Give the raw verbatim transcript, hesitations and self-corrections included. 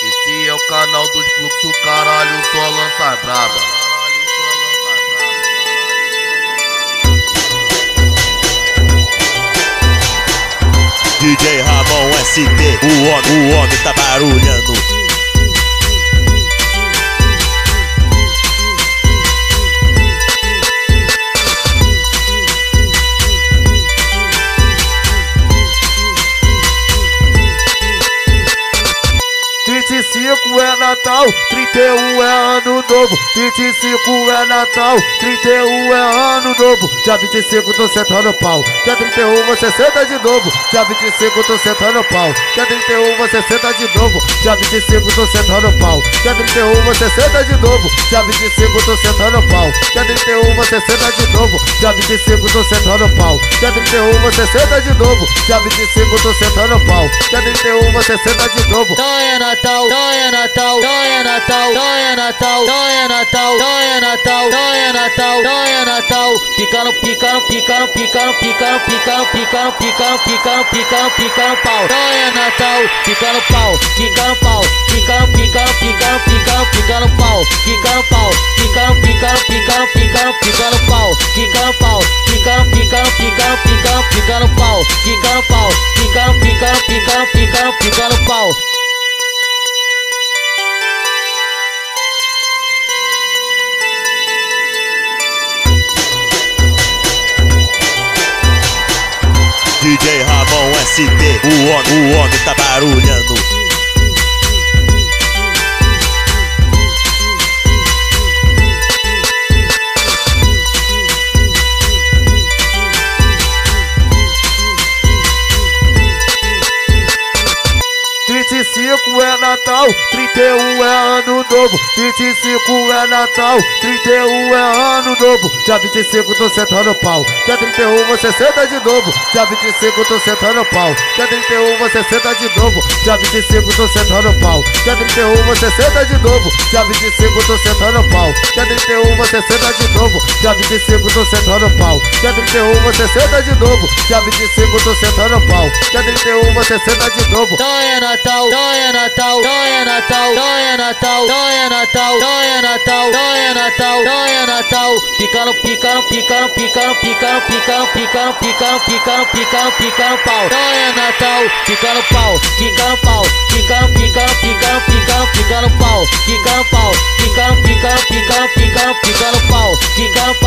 Esse é o canal dos fluxos, caralho, só lança braba. D J Ramon S T, o homem, o homem tá barulhando. vinte e cinco é Natal, trinta e um é Ano Novo. vinte e cinco é Natal, trinta e um é Ano Novo. Dia vinte e cinco tô sentando pau, dia trinta e um você senta de novo. Dia vinte e cinco tô sentando pau, dia trinta e um você senta de novo. Dia vinte e cinco tô sentando pau, dia trinta e um você senta de novo. Dia vinte e cinco tô sentando pau, dia trinta e um você senta de novo. Dia vinte e cinco tô sentando pau, dia trinta e um você senta de novo. Dia vinte e cinco tô sentando pau, dia trinta e um você senta de novo. Não é Natal, não é Natal, não é Natal, não é Natal, não é Natal, não é Natal, não é Natal, não é Natal. Picando, picando, picando, picando, picando, picando, picando, picando, picando, picando, picando pau. Não é Natal, picando pau, picando pau, picando, picando, picando, picando, picando pau, picando pau, picando, picando, picando, picando, picando pau, picando pau, picando, picando, picando, picando, picando pau, picando pau, picando, picando, picando, picando, picando pau. D J Ramon S T, o homem, o homem tá barulhando. vinte e cinco é Natal, trinta e um é Ano Novo. vinte e cinco é Natal, trinta e um é Ano Novo. Dia vinte e cinco tô sentando pau, dia trinta e um você senta de novo. Dia vinte e cinco tô sentando pau, dia trinta e um você senta de novo. Dia vinte e cinco tô sentando pau, dia trinta e um você senta de novo. Dia vinte e cinco tô sentando pau, dia trinta e um você senta de novo. Dia vinte e cinco tô sentando pau, dia trinta e um você senta de novo. Dia vinte e cinco tô sentando pau, dia trinta e um você senta de novo. Não é Natal, não é Natal, não é Natal, não é Natal, não é Natal, não é Natal, não é Natal, não é Natal. Picando, picando, picando, picando, picando, picando, picando, picando, picando, picando, picando pau. Não é Natal, picando pau, picando pau, picando, picando, picando, picando, picando pau, picando pau, picando, picando, picando, picando, picando pau, picando